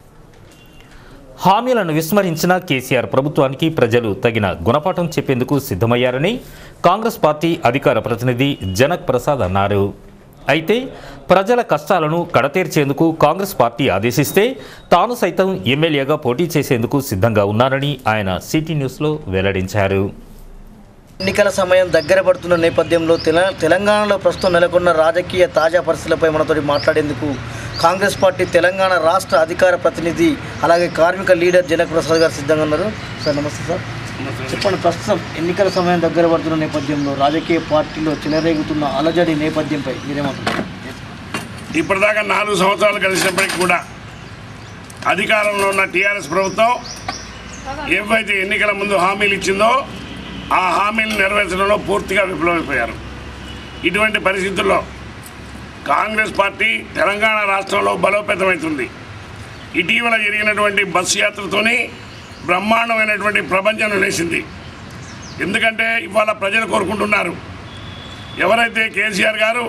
హామీలను విస్మరించిన కేసీఆర్ ప్రభుత్వానికి ప్రజలు తగిన గుణపాఠం చెప్పేందుకు సిద్ధమయ్యారని కాంగ్రెస్ పార్టీ అధికార ప్రతినిధి జనక్ ప్రసాద్ అన్నారు. అయితే ప్రజల కష్టాలను కడతీర్చేందుకు కాంగ్రెస్ పార్టీ ఆదేశిస్తే తాను సైతం ఎమ్మెల్యేగా పోటీ చేసేందుకు సిద్ధంగా ఉన్నారని ఆయన సిటీ న్యూస్లో వెల్లడించారు. ఎన్నికల సమయం దగ్గర పడుతున్న నేపథ్యంలో తెలంగాణలో ప్రస్తుతం నెలకొన్న రాజకీయ తాజా పరిస్థితులపై మనతోటి మాట్లాడేందుకు కాంగ్రెస్ పార్టీ తెలంగాణ రాష్ట్ర అధికార ప్రతినిధి అలాగే కార్మిక లీడర్ జనక్ ప్రసాద్ గారు సిద్ధంగా ఉన్నారు. సార్ నమస్తే సార్. చెప్పండి, ప్రస్తుతం ఎన్నికల సమయం దగ్గర పడుతున్న నేపథ్యంలో రాజకీయ పార్టీలో చెలరేగుతున్న అలజడి నేపథ్యంపై మీరేమంటున్నారు? ఇప్పటిదాకా 4 సంవత్సరాలు కలిసినప్పటికీ కూడా అధికారంలో ఉన్న టీఆర్ఎస్ ప్రభుత్వం ఏవైతే ఎన్నికల ముందు హామీలు ఇచ్చిందో ఆ హామీలు నెరవేర్చడంలో పూర్తిగా విఫలమైపోయారు. ఇటువంటి పరిస్థితుల్లో కాంగ్రెస్ పార్టీ తెలంగాణ రాష్ట్రంలో బలోపేతమవుతుంది. ఇటీవల జరిగినటువంటి బస్సు యాత్రతోని బ్రహ్మాండమైనటువంటి ప్రపంచం లేచింది. ఎందుకంటే ఇవాళ ప్రజలు కోరుకుంటున్నారు, ఎవరైతే కేసీఆర్ గారు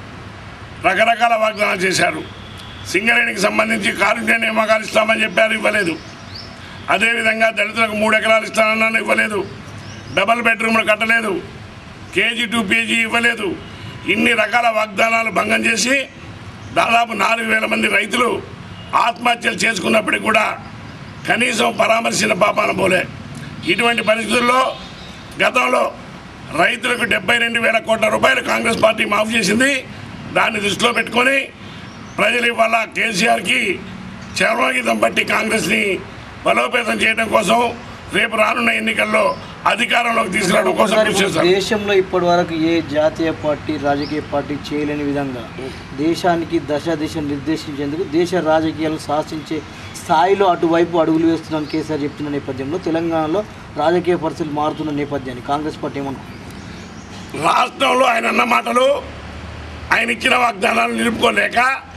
రకరకాల వాగ్దానాలు చేశారు, సింగరేణికి సంబంధించి కారుణ్య నియామకాలు ఇస్తామని చెప్పారు, ఇవ్వలేదు. అదేవిధంగా దళితులకు 3 ఎకరాలు ఇస్తానన్నాను, ఇవ్వలేదు. డబల్ బెడ్రూమ్లు కట్టలేదు, కేజీ టు పీజీ ఇవ్వలేదు. ఇన్ని రకాల వాగ్దానాలు భంగం చేసి దాదాపు 4,000 మంది రైతులు ఆత్మహత్యలు చేసుకున్నప్పటికీ కూడా కనీసం పరామర్శించిన పాపాన పోలే. ఇటువంటి పరిస్థితుల్లో గతంలో రైతులకు 72,000 కోట్ల రూపాయలు కాంగ్రెస్ పార్టీ మాఫ్ చేసింది. దాన్ని దృష్టిలో పెట్టుకొని ప్రజలు ఇవాళ కేసీఆర్కి చర్మగీతం పట్టి కాంగ్రెస్ని బలోపేతం చేయడం కోసం రేపు రానున్న ఎన్నికల్లో అధికారంలోకి తీసుకురావడం కోసం దేశంలో ఇప్పటి వరకు ఏ జాతీయ పార్టీ రాజకీయ పార్టీ చేయలేని విధంగా దేశానికి దశ నిర్దేశించేందుకు దేశ రాజకీయాలను శాసించే స్థాయిలో అటువైపు అడుగులు వేస్తున్నాను కేసీఆర్ చెప్తున్న నేపథ్యంలో తెలంగాణలో రాజకీయ పరిస్థితులు మారుతున్న నేపథ్యాన్ని కాంగ్రెస్ పార్టీ ఏమనుకుంటుంది? రాష్ట్రంలో ఆయన అన్న మాటలు, ఆయన ఇచ్చిన వాగ్దానాలు నిలుపుకోలేక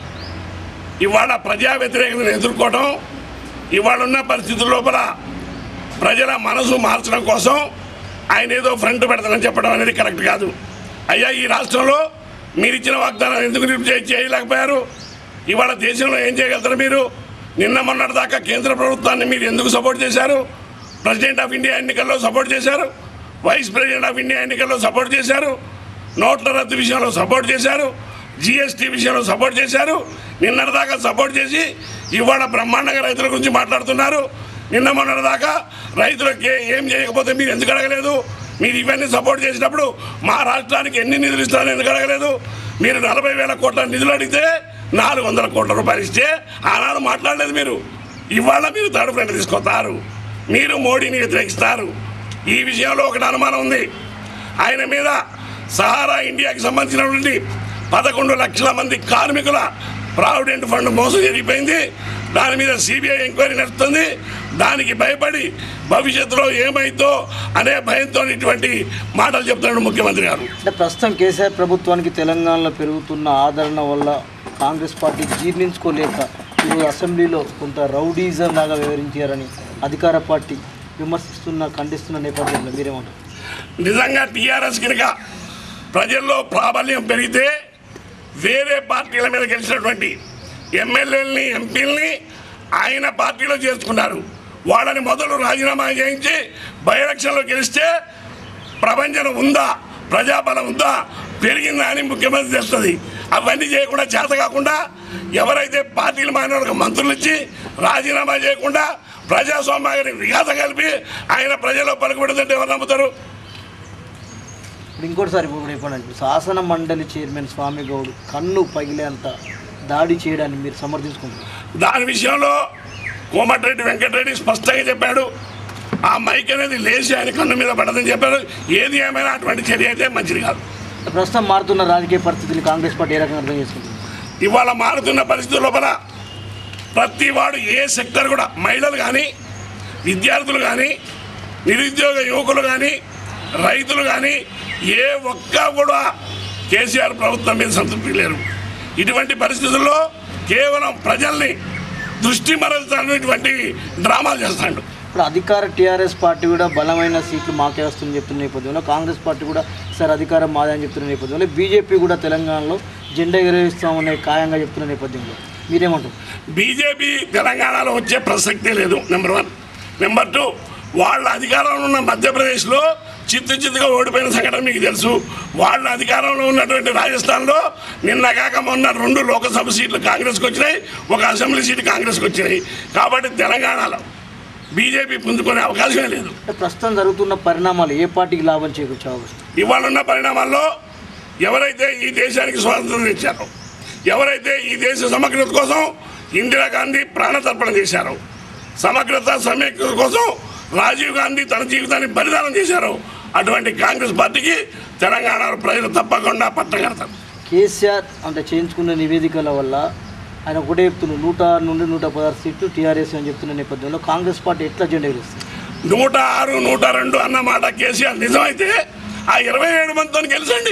ఇవాళ ప్రజా వ్యతిరేకతను ఎదుర్కోవడం, ఇవాళ ఉన్న పరిస్థితుల లోపల ప్రజల మనసు మార్చడం కోసం ఆయన ఏదో ఫ్రంట్ పెడతానని చెప్పడం అనేది కరెక్ట్ కాదు. అయ్యా, ఈ రాష్ట్రంలో మీరు ఇచ్చిన వాగ్దానం ఎందుకు చేయలేకపోయారు? ఇవాళ దేశంలో ఏం చేయగలుగుతారు మీరు? నిన్న మొన్నటి దాకా కేంద్ర ప్రభుత్వాన్ని మీరు ఎందుకు సపోర్ట్ చేశారు? ప్రెసిడెంట్ ఆఫ్ ఇండియా ఎన్నికల్లో సపోర్ట్ చేశారు, వైస్ ప్రెసిడెంట్ ఆఫ్ ఇండియా ఎన్నికల్లో సపోర్ట్ చేశారు, నోట్ల రద్దు విషయంలో సపోర్ట్ చేశారు, జిఎస్టీ విషయంలో సపోర్ట్ చేశారు. నిన్నటి దాకా సపోర్ట్ చేసి ఇవాళ బ్రహ్మాండంగా రైతుల గురించి మాట్లాడుతున్నారు. నిన్న మొన్నటి దాకా రైతులకి ఏం చేయకపోతే మీరు ఎందుకు అడగలేదు? మీరు ఇవన్నీ సపోర్ట్ చేసినప్పుడు మా రాష్ట్రానికి ఎన్ని నిధులు ఇస్తారని ఎందుకు అడగలేదు? మీరు 40,000 కోట్ల నిధులు అడిగితే 400 కోట్ల రూపాయలు ఇస్తే ఆనాడు మాట్లాడలేదు మీరు. ఇవాళ మీరు థర్డ్ ఫ్రంట్ తీసుకొస్తారు, మీరు మోడీని వ్యతిరేకిస్తారు. ఈ విషయంలో ఒకటి అనుమానం ఉంది. ఆయన మీద సహారా ఇండియాకి సంబంధించినటువంటి 11 లక్షల మంది కార్మికుల ప్రావిడెంట్ ఫండ్ మోసం జరిగిపోయింది. దాని మీద సిబిఐ ఎంక్వైరీ నడుస్తుంది. దానికి భయపడి భవిష్యత్తులో ఏమైందో అనే భయంతో ఇటువంటి మాటలు చెప్తున్నాడు ముఖ్యమంత్రి గారు. అంటే ప్రస్తుతం కేసీఆర్ ప్రభుత్వానికి తెలంగాణలో పెరుగుతున్న ఆదరణ వల్ల కాంగ్రెస్ పార్టీ జీర్ణించుకోలేక ఈరోజు అసెంబ్లీలో కొంత రౌడీజం లాగా వివరించారని అధికార పార్టీ ఖండిస్తున్న నేపథ్యంలో మీరేమంటారు? నిజంగా టీఆర్ఎస్ కనుక ప్రజల్లో ప్రాబల్యం పెరిగితే వేరే పార్టీల మీద గెలిచినటువంటి ఎమ్మెల్యేలని ఎంపీలని ఆయన పార్టీలో చేర్చుకున్నారు. వాళ్ళని మొదలు రాజీనామా చేయించి బై ఎలక్షన్లో గెలిస్తే ప్రపంచం ఉందా, ప్రజాబలం ఉందా, పెరిగిందా అని ముఖ్యమంత్రి తెస్తుంది. అవన్నీ చేయకుండా చేత కాకుండా ఎవరైతే పార్టీలు మారిన మంత్రులు ఇచ్చి రాజీనామా చేయకుండా ప్రజాస్వామ్యాన్ని విఘాత కలిపి ఆయన ప్రజల్లో పలుకుబెడుతుంటే ఎవరు నమ్ముతారు? ఇంకోటిసారి ఇప్పుడు శాసన మండలి చైర్మన్ స్వామి గౌడ్ కన్ను పగిలేంత దాడి చేయడాన్ని మీరు సమర్థించుకుంటారు? దాని విషయంలో కోమటిరెడ్డి వెంకటరెడ్డి స్పష్టంగా చెప్పాడు. ఆ మైక్ అనేది లేచి ఆయన కన్ను మీద పడదని చెప్పారు. ఏది ఏమైనా అటువంటి చర్య అయితే మంచిది కాదు. ప్రస్తుతం మారుతున్న రాజకీయ పరిస్థితులు కాంగ్రెస్ పార్టీ ఏ రకంగా అర్థం చేసుకుంటుంది? ఇవాళ మారుతున్న పరిస్థితుల లోపల ప్రతి వాడు ఏ సెక్టర్ కూడా మహిళలు కానీ, విద్యార్థులు కానీ, నిరుద్యోగ యువకులు కానీ, రైతులు కానీ ఏ ఒక్క కూడా కేసీఆర్ ప్రభుత్వం మీద సంతృప్తి లేరు. ఇటువంటి పరిస్థితుల్లో కేవలం ప్రజల్ని దృష్టి మరల్చినటువంటి డ్రామాలు చేస్తాడు. ఇప్పుడు అధికార టీఆర్ఎస్ పార్టీ కూడా బలమైన సీట్లు మాకే వస్తుందని చెప్తున్న నేపథ్యంలో కాంగ్రెస్ పార్టీ కూడా సార్ అధికారం మాదని చెప్తున్న నేపథ్యంలో బీజేపీ కూడా తెలంగాణలో జెండా ఎగరేస్తామనే ఖాయంగా చెప్తున్న నేపథ్యంలో మీరేమంటారు? బీజేపీ తెలంగాణలో వచ్చే ప్రసక్తే లేదు. నెంబర్ 1. నెంబర్ 2, వాళ్ళ అధికారంలో ఉన్న మధ్యప్రదేశ్లో చిత్తుగా ఓడిపోయిన సంఘటన మీకు తెలుసు. వాళ్ళ అధికారంలో ఉన్నటువంటి రాజస్థాన్లో నిన్న కాక మొన్న 2 లోకసభ సీట్లు కాంగ్రెస్కి వచ్చినాయి, 1 అసెంబ్లీ సీటు కాంగ్రెస్కి వచ్చినాయి. కాబట్టి తెలంగాణలో బీజేపీ పుంజుకునే అవకాశమే లేదు. ప్రస్తుతం జరుగుతున్న పరిణామాలు ఏ పార్టీకి లాభం చేకూర్చే అవకాశం? ఇవాళ ఉన్న పరిణామాల్లో ఎవరైతే ఈ దేశానికి స్వాతంత్రం తెచ్చారో, ఎవరైతే ఈ దేశ సమగ్రత కోసం ఇందిరాగాంధీ ప్రాణతర్పణ చేశారో, సమగ్రత సమైక్యత కోసం రాజీవ్ గాంధీ తన జీవితాన్ని బలిదానం చేశారో అటువంటి కాంగ్రెస్ పార్టీకి తెలంగాణలో ప్రజలు తప్పకుండా పట్టం కడతారు. కేసీఆర్ అంటే చేయించుకున్న నివేదికల వల్ల ఆయన ఒకటే చెప్తున్నారు 106 నుండి 116 సీట్లు టీఆర్ఎస్ అని చెప్తున్న నేపథ్యంలో కాంగ్రెస్ పార్టీ ఎట్లా జెండా ఎగురుస్తుంది? 106, 102 అన్నమాట కేసీఆర్ నిజమైతే ఆ 27 మందితో గెలిచండి.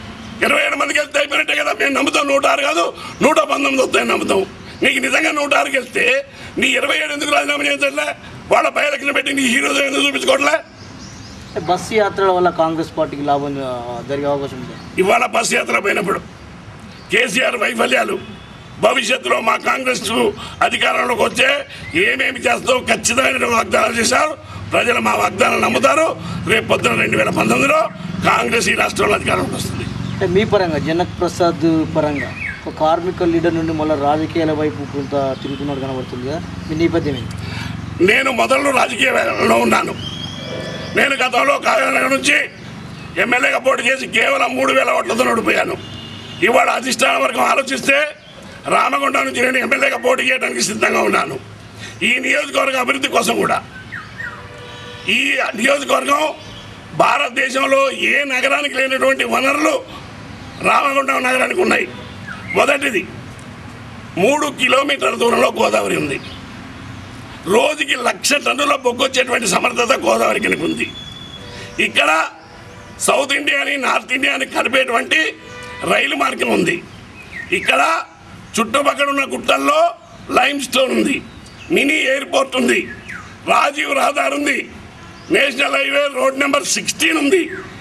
27 మంది గెలిస్తే అయిపోయినట్టే కదా. మేము నమ్ముతాం 106 కాదు 119 వస్తాయని నమ్ముతాం. నీకు నిజంగా 106 గెలిస్తే నీ 27 ఎందుకు రాజీనామా చేయించట్లే? వాళ్ళ పై ఎలక్షన్ పెట్టి నీ హీరోస్ ఎందుకు చూపించుకోవట్లే? బస్సు యాత్రల వల్ల కాంగ్రెస్ పార్టీకి లాభం జరిగే అవకాశం ఉంది. ఇవాళ బస్సు యాత్ర పోయినప్పుడు కేసీఆర్ వైఫల్యాలు భవిష్యత్తులో మా కాంగ్రెస్ అధికారంలోకి వచ్చే ఏమేమి చేస్తారో ఖచ్చితమైన వాగ్దానాలు చేశారు. ప్రజలు మా వాగ్దానాలు నమ్ముతారు. రేపు పొద్దున 2019లో కాంగ్రెస్ ఈ రాష్ట్రంలో అధికారంలోకి వస్తుంది. అంటే మీ పరంగా జనక్ ప్రసాద్ పరంగా ఒక కార్మిక లీడర్ నుండి మళ్ళీ రాజకీయాల వైపు కొంత తిరుగుతున్నట్టు కనబడుతుంది కదా, మీ నేపథ్యం ఏంటి? నేను మొదలు రాజకీయాల్లో ఉన్నాను. నేను గతంలో కాకినాడ నుంచి ఎమ్మెల్యేగా పోటీ చేసి కేవలం 3000 ఓట్లతో ఓడిపోయాను. ఇవాళ అధిష్టాన వర్గం ఆలోచిస్తే రామగుండం నుంచి నేను ఎమ్మెల్యేగా పోటీ చేయడానికి సిద్ధంగా ఉన్నాను. ఈ నియోజకవర్గ అభివృద్ధి కోసం కూడా ఈ నియోజకవర్గం భారతదేశంలో ఏ నగరానికి లేనటువంటి వనరులు రామగుండం నగరానికి ఉన్నాయి. మొదటిది 3 కిలోమీటర్ల దూరంలో గోదావరి ఉంది. రోజుకి 1,00,000 టన్నుల బొగ్గు వచ్చేటువంటి సమర్థత గోదావరికి ఉంది. ఇక్కడ సౌత్ ఇండియాని నార్త్ ఇండియాని కలిపేటువంటి రైలు మార్గం ఉంది. ఇక్కడ చుట్టుపక్కల ఉన్న గుట్టల్లో లైమ్ స్టోన్ ఉంది, మినీ ఎయిర్పోర్ట్ ఉంది, రాజీవ్ రహదారి ఉంది, నేషనల్ హైవే రోడ్ నెంబర్ 16 ఉంది,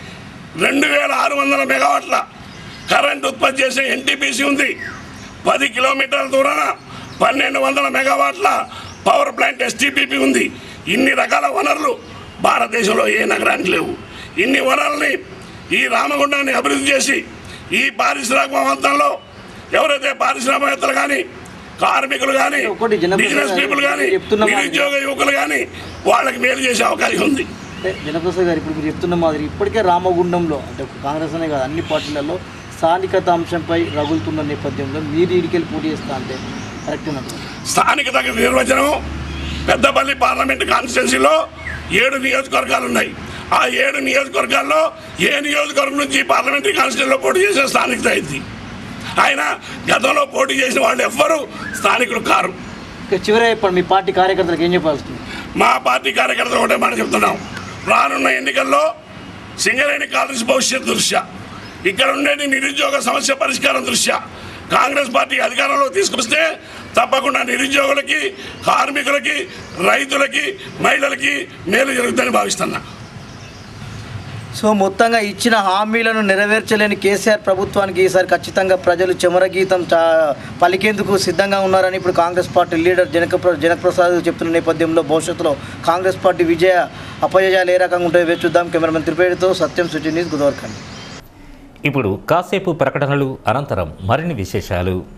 2600 మెగావాట్ల కరెంట్ ఉత్పత్తి చేసే ఎన్టీపీసీ ఉంది, 10 కిలోమీటర్ల దూరాన 1200 మెగావాట్ల పవర్ ప్లాంట్ ఎస్టీపీపీ ఉంది. ఇన్ని రకాల వనరులు భారతదేశంలో ఏ నగరానికి లేవు. ఇన్ని వనరుల్ని ఈ రామగుండాన్ని అభివృద్ధి చేసి ఈ పారిశ్రామికవేత్తల్లో ఎవరైతే పారిశ్రామికవేత్తలు కానీ, కార్మికులు కానీ, బిజినెస్ పీపుల్ కానీ, నిరుద్యోగ యువకులు కానీ వాళ్ళకి మేలు చేసే అవకాశం ఉంది. జనప్రసాద్ గారు ఇప్పుడు మీరు చెప్తున్న మాదిరి ఇప్పటికే రామగుండంలో అంటే కాంగ్రెస్ అనే కాదు అన్ని పార్టీలలో స్థానికత అంశంపై రగులుతున్న నేపథ్యంలో మీరు ఇడికెళ్ళి పోటీ చేస్తా అంటే కరెక్ట్ ఉన్నట్టు. స్థానికత నిర్వచనం పెద్దపల్లి పార్లమెంట్ కాన్స్టిట్యున్సీలో 7 నియోజకవర్గాలు ఉన్నాయి. ఆ 7 నియోజకవర్గాల్లో ఏ నియోజకవర్గం నుంచి పార్లమెంటరీ కాన్స్టిట్యూన్సీలో పోటీ చేసిన స్థానికత అయింది. ఆయన గతంలో పోటీ చేసిన వాళ్ళు ఎవ్వరూ స్థానికులు కారు. చివరి మీ పార్టీ కార్యకర్తలకు ఏం చెప్పాల్సింది? మా పార్టీ కార్యకర్తలు ఒకటే మాట చెప్తున్నాం. రానున్న ఎన్నికల్లో సింగరేణి కాలేజ్ భవిష్యత్ దృష్ట్యా, ఇక్కడ ఉండేది నిరుద్యోగ సమస్య పరిష్కారం దృష్ట్యా కాంగ్రెస్ పార్టీ అధికారంలో తీసుకొస్తే తప్పకుండా నిరుద్యోగులకి, కార్మికులకి, రైతులకి, మహిళలకి మేలు జరుగుతుందని భావిస్తున్నా. సో మొత్తంగా ఇచ్చిన హామీలను నెరవేర్చలేని కేసీఆర్ ప్రభుత్వానికి ఈసారి ఖచ్చితంగా ప్రజలు చెమరగీతం పలికేందుకు సిద్ధంగా ఉన్నారని ఇప్పుడు కాంగ్రెస్ పార్టీ లీడర్ జనకప్రసాద్ చెప్తున్న నేపథ్యంలో భవిష్యత్తులో కాంగ్రెస్ పార్టీ అపజయాలు ఏ రకంగా ఉంటాయో వేచి చూద్దాం. కెమెరామెన్ త్రిపేడితో సత్యం సిటీ న్యూస్, గోదావరిఖండ్. ఇప్పుడు కాసేపు ప్రకటనలు అనంతరం మరిన్ని విశేషాలు.